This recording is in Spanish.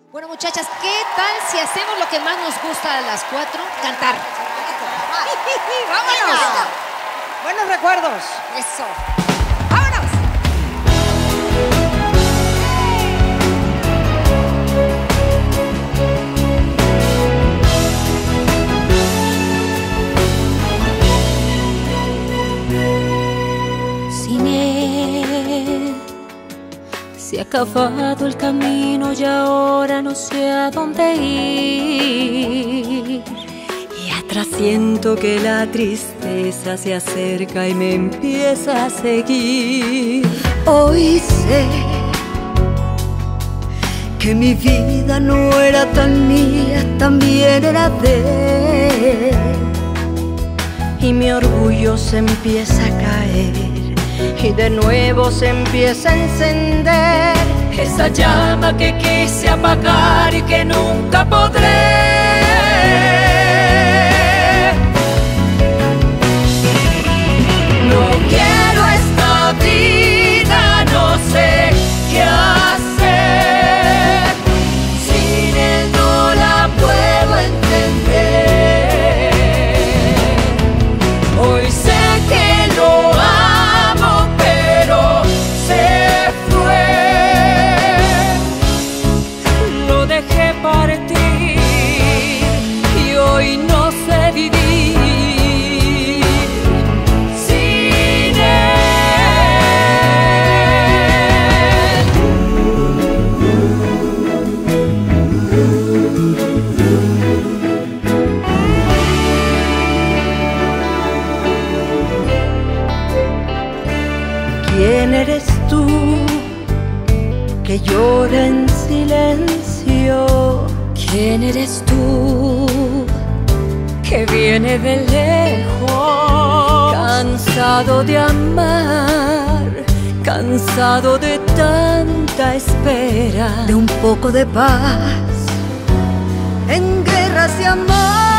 Bueno, muchachas, ¿qué tal si hacemos lo que más nos gusta a las 4? Cantar. ¡Vámonos! Buenos recuerdos. Eso. ¡Vámonos! Sin él se ha acabado el camino y ahora no sé a dónde ir. Y atrás siento que la tristeza se acerca y me empieza a seguir. Hoy sé que mi vida no era tan mía, también era de él. Y mi orgullo se empieza a caer y de nuevo se empieza a encender esa llama que quise apagar y que nunca podré. No quiero esta vida, no sé qué hacer. Sin él no la puedo entender. Hoy sé que lo amo, pero se fue. Lo dejé partir y hoy no sé vivir sin ¿Quién eres tú que llora en silencio? ¿Quién eres tú que viene de lejos? Cansado de amar, cansado de tanta espera, de un poco de paz en guerras de amor.